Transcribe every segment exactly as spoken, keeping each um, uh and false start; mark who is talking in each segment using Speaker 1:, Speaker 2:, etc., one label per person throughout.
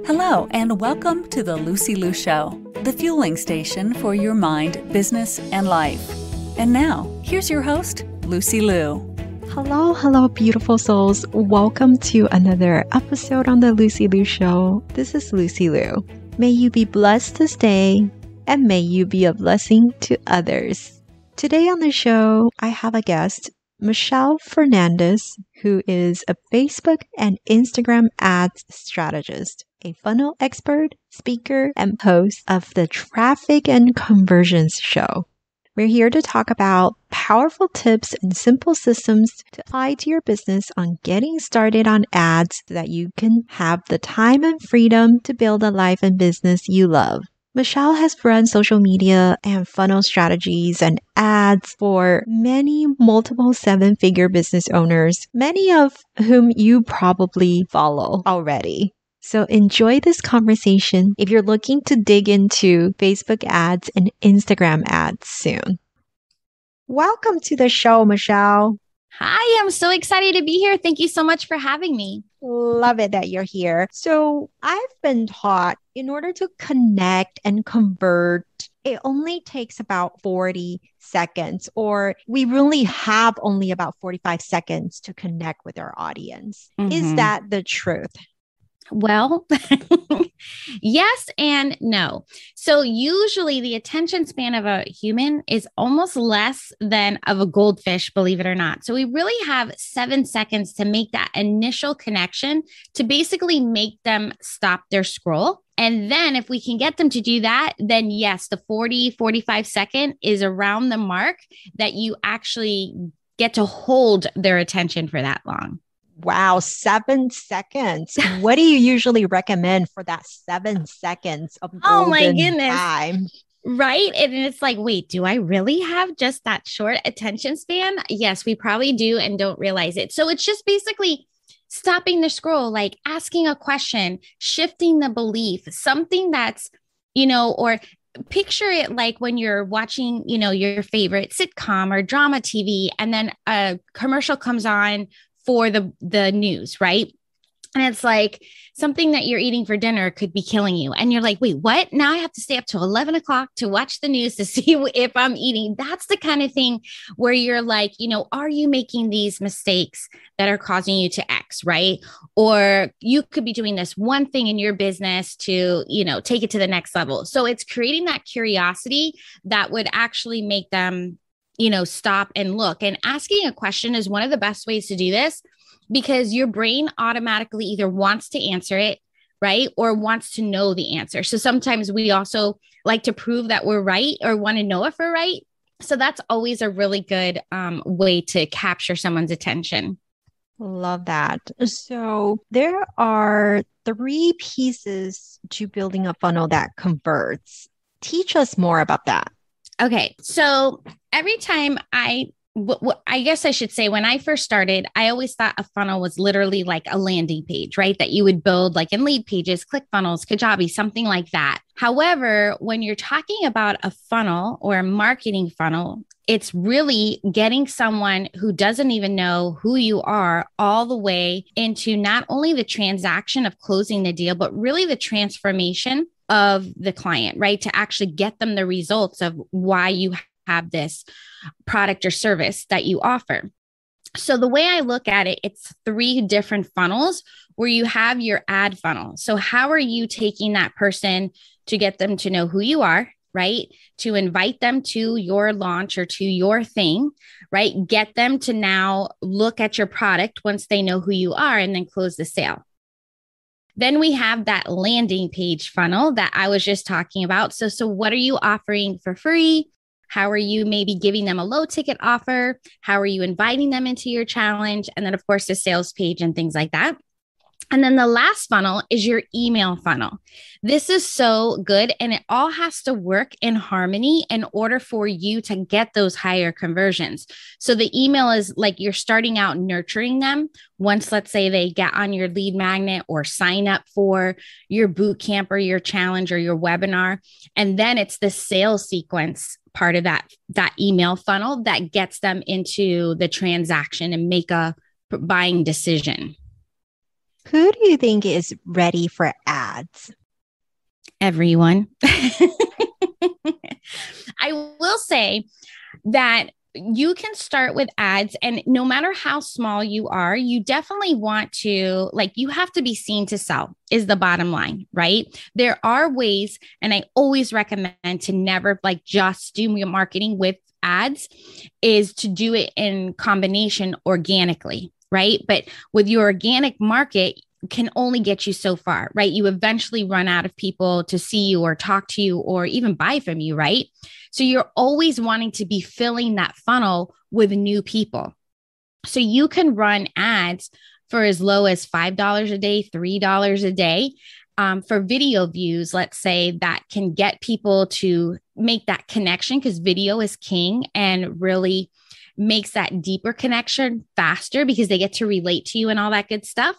Speaker 1: Hello, and welcome to the Lucy Liu Show, the fueling station for your mind, business, and life. And now, here's your host, Lucy Liu.
Speaker 2: Hello, hello, beautiful souls. Welcome to another episode on the Lucy Liu Show. This is Lucy Liu. May you be blessed this day, and may you be a blessing to others. Today on the show, I have a guest, Michelle Fernandez, who is a Facebook and Instagram ads strategist, a funnel expert, speaker, and host of the Traffic and Conversions Show. We're here to talk about powerful tips and simple systems to apply to your business on getting started on ads so that you can have the time and freedom to build a life and business you love. Michelle has run social media and funnel strategies and ads for many multiple seven-figure business owners, many of whom you probably follow already. So enjoy this conversation if you're looking to dig into Facebook ads and Instagram ads soon. Welcome to the show, Michelle.
Speaker 3: Hi, I'm so excited to be here. Thank you so much for having me.
Speaker 2: Love it that you're here. So I've been taught in order to connect and convert, it only takes about forty seconds, or we really have only about forty-five seconds to connect with our audience. Mm-hmm. Is that the truth?
Speaker 3: Well, yes and no. So usually the attention span of a human is almost less than of a goldfish, believe it or not. So we really have seven seconds to make that initial connection to basically make them stop their scroll. And then if we can get them to do that, then yes, the forty, forty-five second is around the mark that you actually get to hold their attention for that long.
Speaker 2: Wow, seven seconds. What do you usually recommend for that seven seconds of golden
Speaker 3: oh my goodness.
Speaker 2: time?
Speaker 3: Right. And it's like, wait, do I really have just that short attention span? Yes, we probably do and don't realize it. So it's just basically stopping the scroll, like asking a question, shifting the belief, something that's, you know, or picture it like when you're watching, you know, your favorite sitcom or drama T V, and then a commercial comes on for the, the news, right? And it's like something that you're eating for dinner could be killing you. And you're like, wait, what? Now I have to stay up till eleven o'clock to watch the news to see if I'm eating. That's the kind of thing where you're like, you know, are you making these mistakes that are causing you to X, right? Or you could be doing this one thing in your business to, you know, take it to the next level. So it's creating that curiosity that would actually make them, you know, stop and look. And asking a question is one of the best ways to do this because your brain automatically either wants to answer it, right? Or wants to know the answer. So sometimes we also like to prove that we're right or want to know if we're right. So that's always a really good um, way to capture someone's attention.
Speaker 2: Love that. So there are three pieces to building a funnel that converts. Teach us more about that.
Speaker 3: Okay. So every time I, w- w- I guess I should say when I first started, I always thought a funnel was literally like a landing page, right? That you would build like in Leadpages, ClickFunnels, Kajabi, something like that. However, when you're talking about a funnel or a marketing funnel, it's really getting someone who doesn't even know who you are all the way into not only the transaction of closing the deal, but really the transformation of the client, right? To actually get them the results of why you have this product or service that you offer. So the way I look at it, it's three different funnels where you have your ad funnel. So how are you taking that person to get them to know who you are, right? To invite them to your launch or to your thing, right? Get them to now look at your product once they know who you are and then close the sale. Then we have that landing page funnel that I was just talking about. So, so what are you offering for free? How are you maybe giving them a low ticket offer? How are you inviting them into your challenge? And then of course the sales page and things like that. And then the last funnel is your email funnel. This is so good. And it all has to work in harmony in order for you to get those higher conversions. So the email is like you're starting out nurturing them. Once, let's say they get on your lead magnet or sign up for your boot camp or your challenge or your webinar. And then it's the sales sequence part of that, that email funnel that gets them into the transaction and make a buying decision.
Speaker 2: Who do you think is ready for ads? ads?
Speaker 3: Everyone. I will say that you can start with ads, and no matter how small you are, you definitely want to, like, you have to be seen to sell is the bottom line, right? There are ways, and I always recommend to never like just do your marketing with ads, is to do it in combination organically, right? But with your organic market, can only get you so far, right? You eventually run out of people to see you or talk to you or even buy from you, right? So you're always wanting to be filling that funnel with new people. So you can run ads for as low as five dollars a day, three dollars a day. Um, for video views, let's say, that can get people to make that connection, because video is king and really makes that deeper connection faster because they get to relate to you and all that good stuff.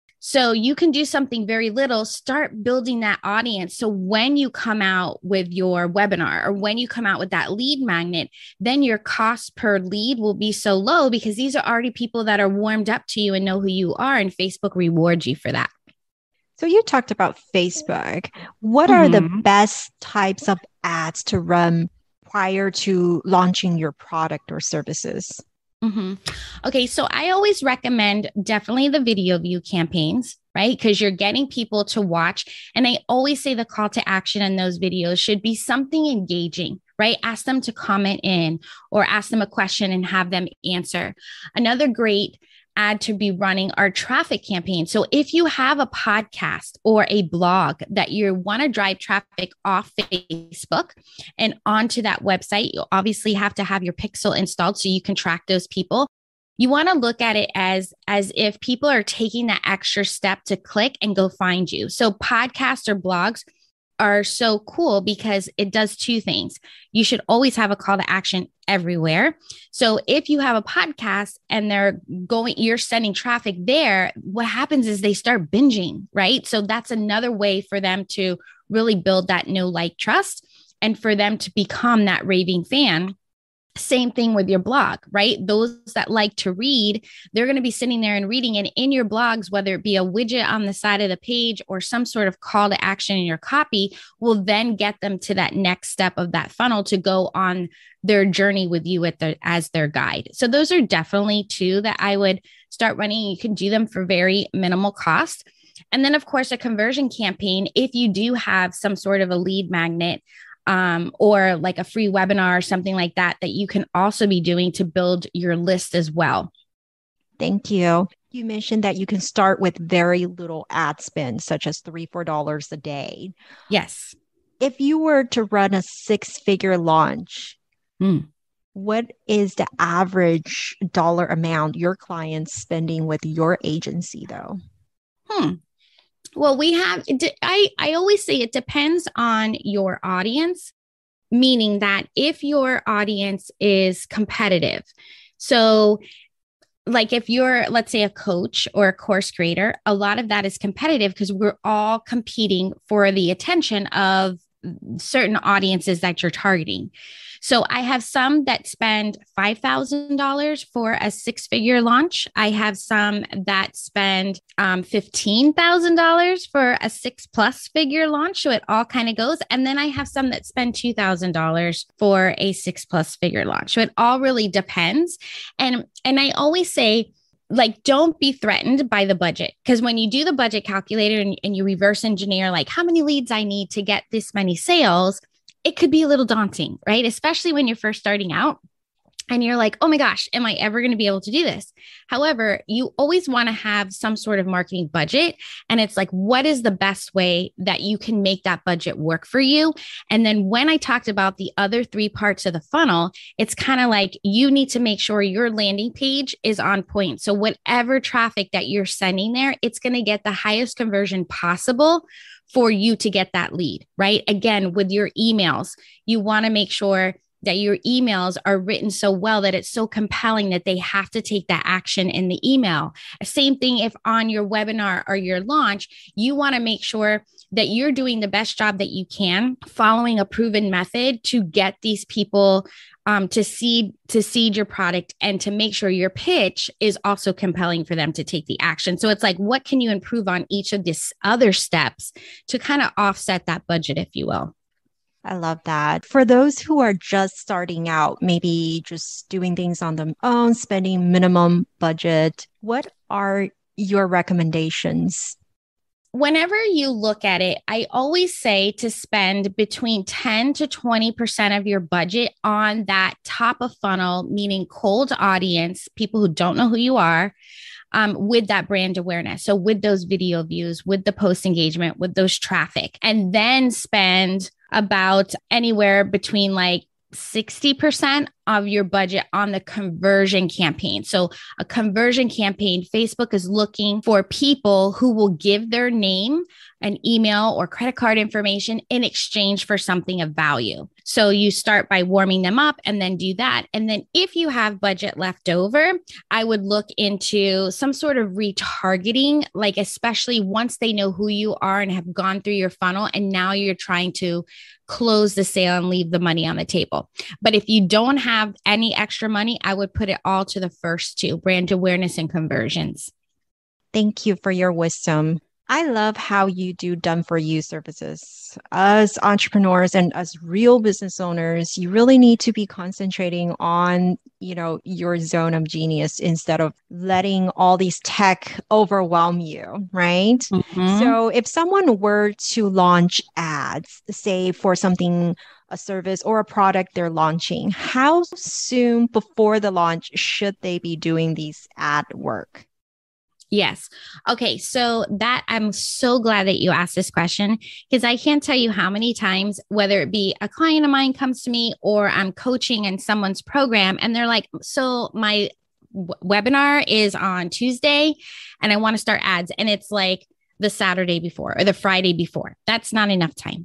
Speaker 3: So you can do something very little, start building that audience. So when you come out with your webinar or when you come out with that lead magnet, then your cost per lead will be so low because these are already people that are warmed up to you and know who you are, and Facebook rewards you for that.
Speaker 2: So you talked about Facebook. What mm-hmm. are the best types of ads to run prior to launching your product or services?
Speaker 3: Mm-hmm. Okay, so I always recommend definitely the video view campaigns, right? Because you're getting people to watch. And I always say the call to action in those videos should be something engaging, right? Ask them to comment in or ask them a question and have them answer. Another great ad to be running are traffic campaigns. So if you have a podcast or a blog that you want to drive traffic off Facebook and onto that website, you obviously have to have your pixel installed so you can track those people. You want to look at it as, as if people are taking that extra step to click and go find you. So podcasts or blogs are so cool because it does two things. You should always have a call to action everywhere. So if you have a podcast and they're going, you're sending traffic there, what happens is they start binging, right? So that's another way for them to really build that know, like, trust, and for them to become that raving fan. Same thing with your blog, right? Those that like to read, they're going to be sitting there and reading. And in your blogs, whether it be a widget on the side of the page or some sort of call to action in your copy, will then get them to that next step of that funnel to go on their journey with you at the, as their guide. So those are definitely two that I would start running. You can do them for very minimal cost. And then, of course, a conversion campaign, if you do have some sort of a lead magnet, um, or like a free webinar or something like that, that you can also be doing to build your list as well.
Speaker 2: Thank you. You mentioned that you can start with very little ad spend, such as three, four dollars a day.
Speaker 3: Yes.
Speaker 2: If you were to run a six-figure launch, mm. what is the average dollar amount your clients spending with your agency, though?
Speaker 3: Hmm. Well, we have, I, I always say it depends on your audience, meaning that if your audience is competitive, so like if you're, let's say, a coach or a course creator, a lot of that is competitive because we're all competing for the attention of certain audiences that you're targeting. So I have some that spend five thousand dollars for a six-figure launch. I have some that spend um, fifteen thousand dollars for a six-plus figure launch. So it all kind of goes. And then I have some that spend two thousand dollars for a six-plus figure launch. So it all really depends. And, and I always say, like, don't be threatened by the budget. Because when you do the budget calculator and, and you reverse engineer, like, how many leads I need to get this many sales, it could be a little daunting, right? Especially when you're first starting out and you're like, oh my gosh, am I ever going to be able to do this? However, you always want to have some sort of marketing budget. And it's like, what is the best way that you can make that budget work for you? And then when I talked about the other three parts of the funnel, it's kind of like you need to make sure your landing page is on point. So whatever traffic that you're sending there, it's going to get the highest conversion possible for you to get that lead, right? Again, with your emails, you want to make sure that your emails are written so well that it's so compelling that they have to take that action in the email. Same thing if on your webinar or your launch, you want to make sure that you're doing the best job that you can, following a proven method to get these people um, to seed to seed your product and to make sure your pitch is also compelling for them to take the action. So it's like, what can you improve on each of these other steps to kind of offset that budget, if you will?
Speaker 2: I love that. For those who are just starting out, maybe just doing things on their own, spending minimum budget, what are your recommendations?
Speaker 3: Whenever you look at it, I always say to spend between ten to twenty percent of your budget on that top of funnel, meaning cold audience, people who don't know who you are, um, with that brand awareness. So with those video views, with the post engagement, with those traffic, and then spend about anywhere between like sixty percent of your budget on the conversion campaign. So a conversion campaign, Facebook is looking for people who will give their name, an email, or credit card information in exchange for something of value. So you start by warming them up and then do that. And then if you have budget left over, I would look into some sort of retargeting, like especially once they know who you are and have gone through your funnel, and now you're trying to close the sale and leave the money on the table. But if you don't have any extra money, I would put it all to the first two, brand awareness and conversions.
Speaker 2: Thank you for your wisdom. I love how you do done for you services. As entrepreneurs and as real business owners, you really need to be concentrating on, you know, your zone of genius instead of letting all these tech overwhelm you, right? Mm-hmm. So if someone were to launch ads, say for something, a service or a product they're launching, how soon before the launch should they be doing these ad work?
Speaker 3: Yes. Okay. So that I'm so glad that you asked this question, because I can't tell you how many times, whether it be a client of mine comes to me or I'm coaching in someone's program and they're like, so my w- webinar is on Tuesday and I want to start ads. And it's like the Saturday before or the Friday before. That's not enough time.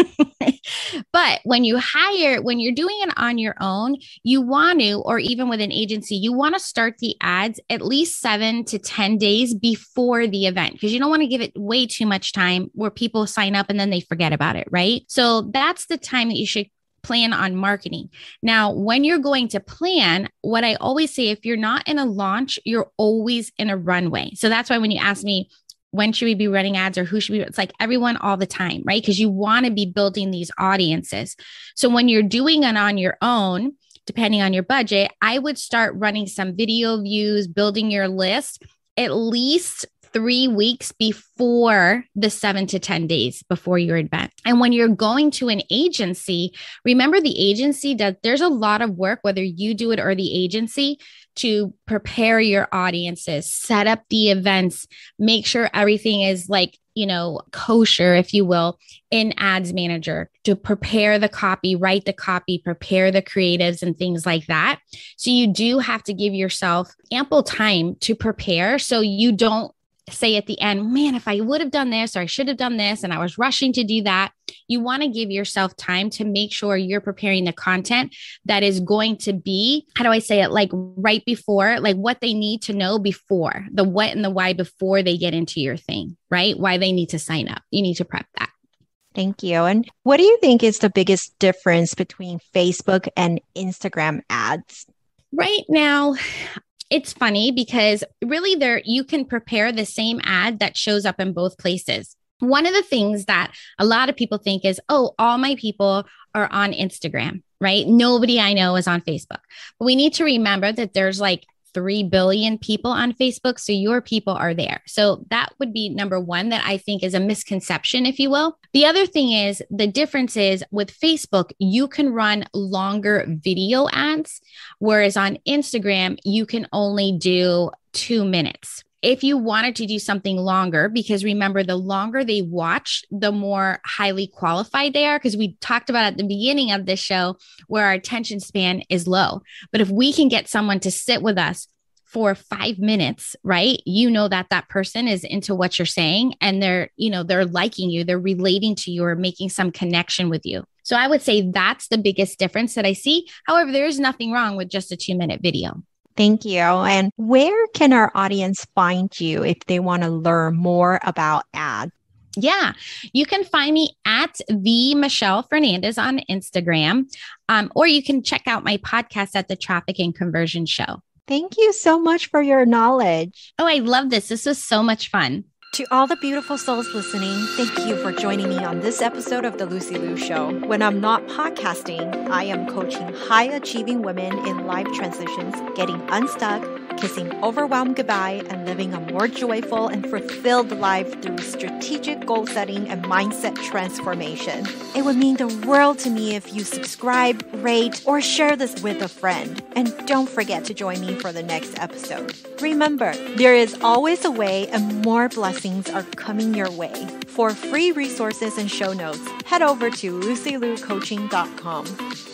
Speaker 3: But when you hire, when you're doing it on your own, you want to, or even with an agency, you want to start the ads at least seven to ten days before the event, because you don't want to give it way too much time where people sign up and then they forget about it, right? So that's the time that you should plan on marketing. Now, when you're going to plan, what I always say, if you're not in a launch, you're always in a runway. So that's why when you ask me, when should we be running ads or who should we, it's like everyone all the time, right? Because you want to be building these audiences. So when you're doing it on your own, depending on your budget, I would start running some video views, building your list at least three weeks before the seven to ten days before your event. And when you're going to an agency, remember the agency does, there's a lot of work, whether you do it or the agency, to prepare your audiences, set up the events, make sure everything is like, you know, kosher, if you will, in Ads Manager, to prepare the copy, write the copy, prepare the creatives and things like that. So you do have to give yourself ample time to prepare so you don't say at the end, man, if I would have done this or I should have done this and I was rushing to do that. You want to give yourself time to make sure you're preparing the content that is going to be, how do I say it? Like right before, like what they need to know before, the what and the why before they get into your thing, right? Why they need to sign up. You need to prep that.
Speaker 2: Thank you. And what do you think is the biggest difference between Facebook and Instagram ads?
Speaker 3: Right now, it's funny because really there you can prepare the same ad that shows up in both places. One of the things that a lot of people think is, oh, all my people are on Instagram, right? Nobody I know is on Facebook. But we need to remember that there's like three billion people on Facebook. So your people are there. So that would be number one that I think is a misconception, if you will. The other thing is the difference is with Facebook, you can run longer video ads, whereas on Instagram, you can only do two minutes. If you wanted to do something longer, because remember, the longer they watch, the more highly qualified they are, because we talked about at the beginning of this show where our attention span is low. But if we can get someone to sit with us for five minutes, right? You know that that person is into what you're saying and they're, you know, they're liking you, they're relating to you or making some connection with you. So I would say that's the biggest difference that I see. However, there is nothing wrong with just a two minute video.
Speaker 2: Thank you. And where can our audience find you if they want to learn more about ads?
Speaker 3: Yeah, you can find me at the Michelle Fernandez on Instagram, um, or you can check out my podcast at the Traffic and Conversion Show.
Speaker 2: Thank you so much for your knowledge.
Speaker 3: Oh, I love this. This was so much fun.
Speaker 2: To all the beautiful souls listening, thank you for joining me on this episode of The Lucy Liu Show. When I'm not podcasting, I am coaching high-achieving women in life transitions, getting unstuck, kissing overwhelm goodbye, and living a more joyful and fulfilled life through strategic goal setting and mindset transformation. It would mean the world to me if you subscribe, rate, or share this with a friend. And don't forget to join me for the next episode. Remember, there is always a way, and more blessings are coming your way. For free resources and show notes, head over to lucy liu coaching dot com.